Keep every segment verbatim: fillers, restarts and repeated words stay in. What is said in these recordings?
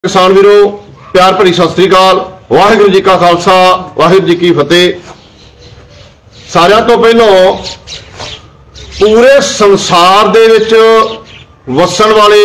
किसान वीरो प्यार भरी सत श्री अकाल। वाहिगुरू जी का खालसा वाहिगुरू जी की फतेह। सारिਆਂ तो पहलों पूरे संसार दे विच वसन वाले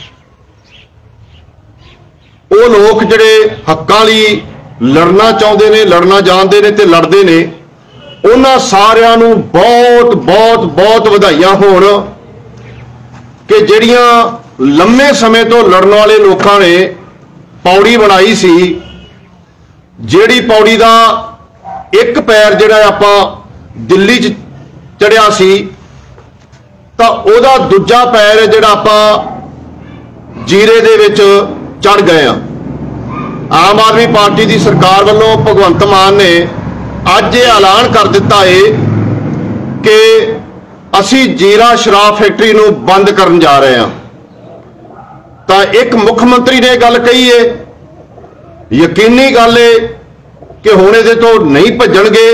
वो लोग जिहड़े हक्कां लई लड़ना चाहुंदे ने, लड़ना जानते ने ते लड़दे ने, उन्हां सारिਆਂ नूं बहुत बहुत बहुत वधाइयां होण कि जिहड़ियां लंबे समय तो लड़न वाले लोगों ने पौड़ी बनाई सी, जिहड़ी पौड़ी का एक पैर जिहड़ा आपां दिल्ली च चढ़िया सी तां ओहदा दूजा पैर जिहड़ा आपां जीरे दे विच चढ़ गए हैं। आम आदमी पार्टी की सरकार वालों भगवंत मान ने अज ये ऐलान कर दिता है कि असी जीरा शराब फैक्ट्री नूं बंद करन जा रहे हैं। तो एक मुख मंत्री ने गल कही है, यकीनी गल है कि हुण इहदे तो नहीं भज्जणगे।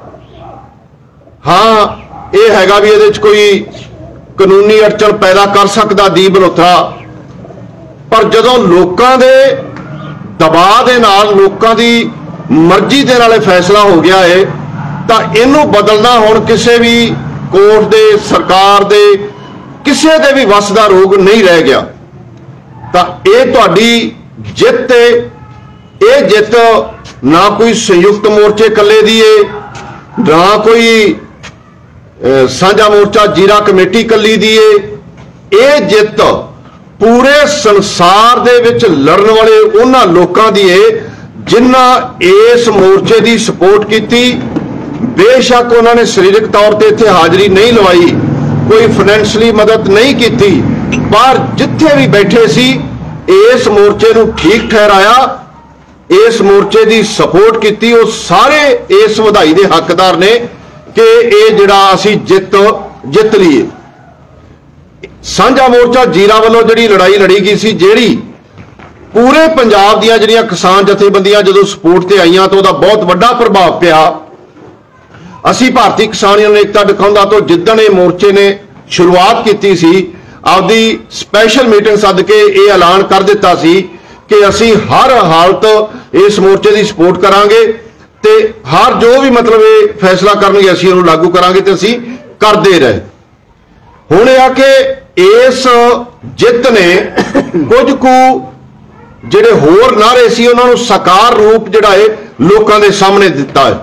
हाँ ये हैगा भी इहदे च कोई कानूनी अड़चन पैदा कर सकदा दीप मल्होत्रा, पर जदों लोकां दे दबाव दे नाल लोकां दी मर्जी दे नाल फैसला हो गया है तां इहनूं बदलना हुण किसी भी कोर्ट दे सरकार दे किसी दे भी वस दा रोग नहीं रह गया। तो ये तुहाडी जित है, ये जित ना कोई संयुक्त मोर्चे कले दी है, ना कोई साझा मोर्चा जीरा कमेटी कली दी है। ये जित पूरे संसार दे विच लड़न वाले उन्हां लोकां दी है जिन्हां इस मोर्चे की सपोर्ट की। बेशक उन्होंने सरीरक तौर पर इत्थे हाज़री नहीं लवाई, कोई फाइनैंशली मदद नहीं की, पर जिथे भी बैठे सी इस मोर्चे नूं ठीक ठहराया, इस मोर्चे की सपोर्ट की। वो सारे इस वधाई के हकदार ने कि ये जिहड़ा असीं जित जित लीए। साझा मोर्चा जीरा वालों जिहड़ी लड़ाई लड़ी गई सी, जिहड़ी पूरे पंजाब दीआं जिहड़ियां किसान जथेबंदियां जदों सपोर्ट ते आईयां तो उहदा बहुत वड्डा प्रभाव पिया। असीं भारतीय किसान यूनियन एकता दिखाउंदा तो जिद्दण ये मोर्चे ने शुरुआत की सी, आपदी स्पैशल मीटिंग सद के ये ऐलान कर दिता सी कि असीं हर हालत इस मोर्चे की सपोर्ट करांगे ते हर जो भी मतलब ये फैसला करनगे असीं उहनूं लागू करांगे ते असीं करदे रहे। हुण आ कि इस जित ने कुछ कु जिहड़े होर नारे सी उहनां नूं साकार रूप जिहड़ा है लोकां दे सामने दिता है।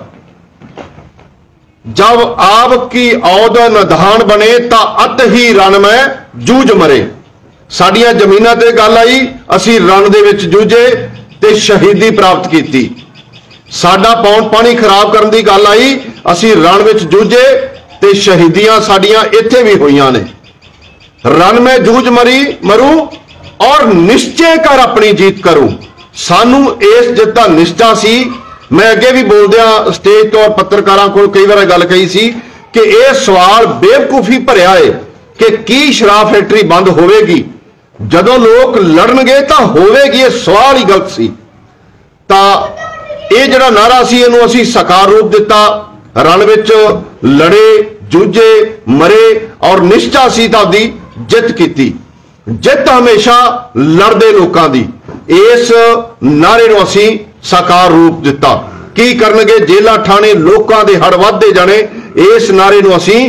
जब आपकी औद निधान बने ता अत ही रण में जूझ मरे। साडियां जमीनां ते गल आई, असीं रण दे विच जूझे ते शहीदी प्राप्त की। साडा पौन पानी खराब करन दी गल आई, असीं रण विच जूझे ते शहीदियां साडियां इत्थे भी होईयां ने। रण में जूझ मरी मरू और निश्चय कर अपनी जीत करूं। सानू इस जित दा निश्चा सी। मैं अगे भी बोलदिया स्टेज तो और पत्रकारों को कई बार गल कही सी कि यह सवाल बेवकूफी भरिया है कि की शराब फैक्ट्री बंद होवेगी, जदों लोग लड़नगे तो होवेगी। यह सवाल ही गलत सी। तां यह जिहड़ा नारा सी इहनूं असीं साकार रूप दिता। रण विच लड़े, जूझे, मरे और निश्चा सी तां दी जित की। जित हमेशा लड़दे लोकां दी। इस नारे नूं असीं साकार रूप दिता। की करनगे जेलां ठाणे लोकां दे हड़ वधदे जाणे, इस नारे नूं असीं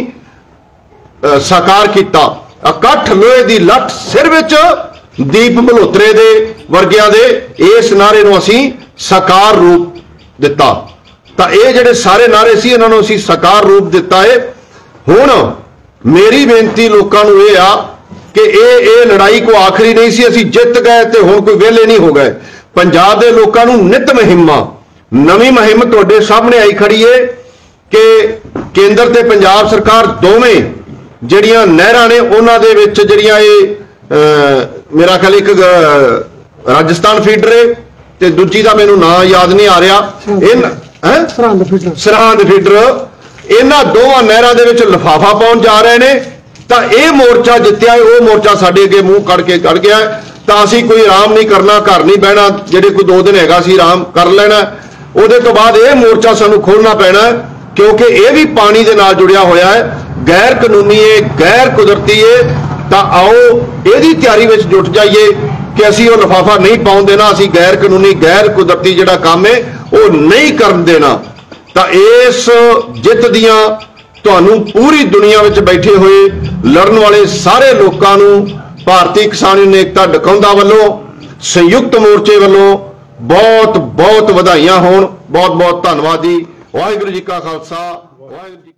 साकार किया। इकट्ठ लोहे दी लठ सिर विच दीप मल्होत्रे दे वर्गियां दे इस नारे नूं असीं साकार रूप दिता। तां ये जिहड़े सारे नारे सी इन्हां नूं असीं साकार रूप दिता है। हुण मेरी बेनती लोकां नूं इह आ कि ये ये लड़ाई को आखिरी नहीं सी, असीं जित गए ते हुण कोई वेले नहीं हो गए। पंजाब दे लोकां नूं नित मुहिमां नवीं मुहिम तुहाडे सामने आई खड़ी है कि केंद्र ते पंजाब सरकार दोवें जिहड़ियां नहरां ने उन्हां दे विच जिहड़ियां ये मेरा ख्याल एक राजस्थान फीडर है ते दूजी दा मैनूं नां याद नहीं आ रहा, है सरहंद फीडर सरहंद फीडर। इन्हां दोवां नहरां दे विच लिफाफा पाउण जा रहे ने। तां यह मोर्चा जित्तिया है, वो मोर्चा साडे अगे मूँह कड़ के कड़ गया है। तो असीं कोई आराम नहीं करना, घर नहीं बहना, जेडे कोई दो दिन हैगा असीं आराम कर लेना। उहदे तो बाद यह मोर्चा सानूं खोलना पैना क्योंकि यह भी पानी दे नाल जुड़िया होया है, गैर कानूनी है, गैर कुदरती है। तो आओ इहदी तैयारी विच जुट जाइए कि असी वो लिफाफा नहीं पाउन देना, असी गैर कानूनी गैर कुदरती जिहड़ा काम है वो नहीं करन देना। तो इस जित दियां तुहानूं पूरी दुनिया विच बैठे हुए लड़न वाले सारे लोकां नूं भारतीय किसान यूनियन एकता डकौंदा वल्लों संयुक्त मोर्चे वल्लों बहुत बहुत वधाइयां होण। बहुत बहुत धन्नवाद जी। वाहिगुरू जी का खालसा वाहिगुरू जी।